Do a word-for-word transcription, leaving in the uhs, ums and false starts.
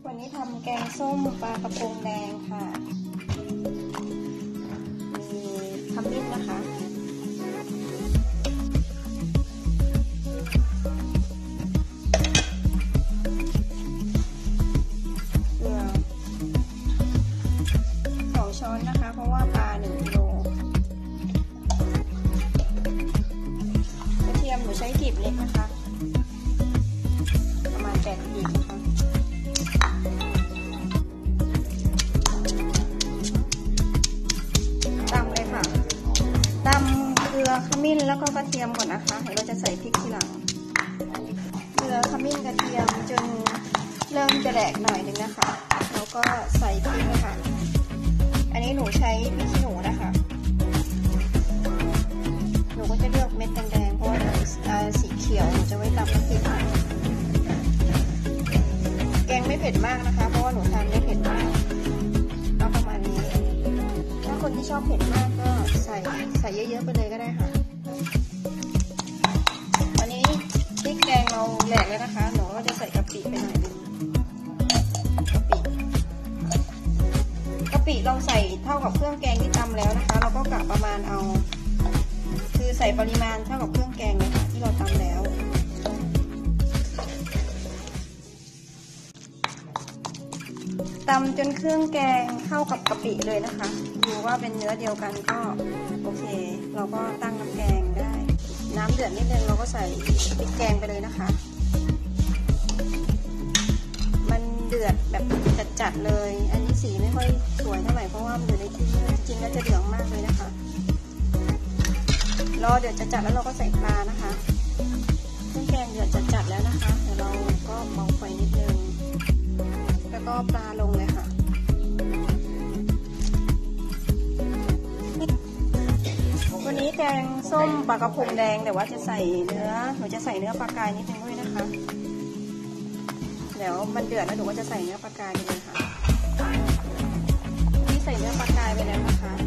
วันนี้ทำแกงส้มปลากระพงแดงค่ะมีขมิ้นนะคะเกลือสองช้อนนะคะเพราะว่าปลาหนึ่งกิโลกระเทียมหนูใช้กลีบเล็กนะคะประมาณแปดกลีบนะคะตำเกลือขมิ้นแล้วก็กระเทียมก่อนนะคะเดี๋ยวเราจะใส่พริกทีหลังเกลือขมิ้นกระเทียมจนเริ่มจะแหลกหน่อยนึงนะคะแล้วก็ใส่พริกนะคะอันนี้หนูใช้พริกขี้หนูนะคะหนูก็จะเลือกเม็ดแดงๆเพราะว่าสีเขียวหนูจะไว้ตำน้ำพริกแกงไม่เผ็ดมากนะคะเพราะว่าหนูทานไม่เผ็ดมากก็ประมาณนี้ถ้าคนที่ชอบเผ็ดมากก็ใส่ใส่เยอะๆไปเลยก็ได้ค่ะตอนนี้พริกแกงเราแหลกแล้วนะคะหนูก็จะใส่กะปิไปหน่อยนึงกะปิกะปิเราใส่เท่ากับเครื่องแกงที่ตำแล้วนะคะเราก็กะประมาณเอาคือใส่ปริมาณเท่ากับเครื่องแกงเลยค่ะที่เราตำแล้วตำจนเครื่องแกงเข้ากับกะปิเลยนะคะดูว่าเป็นเนื้อเดียวกันก็โอเคเราก็ตั้งน้ำแกงได้น้ำเดือดนิดนึงเราก็ใส่พริกแกงไปเลยนะคะมันเดือดแบบจัดๆเลยอันนี้สีไม่ค่อยสวยเท่าไหร่เพราะว่ามันอยู่ในที่จริงๆแล้วจะเหลืองมากเลยนะคะรอเดือดจัดๆแล้วเราก็ใส่ปลานะคะเครื่องแกงเดือดจัดๆแล้วนะคะเดี๋ยวเราก็เบาไฟนิดนึงแล้วก็ปลาลงเลยค่ะวันนี้แกงส้มปลากระพงแดงแต่ว่าจะใส่เนื้อหนูจะใส่เนื้อปลากายนิดนึงด้วยนะคะเดี๋ยวมันเดือดแล้วหนูก็จะใส่เนื้อปลากายไปเลยค่ะนี่ใส่เนื้อปลากายไปแล้วนะคะ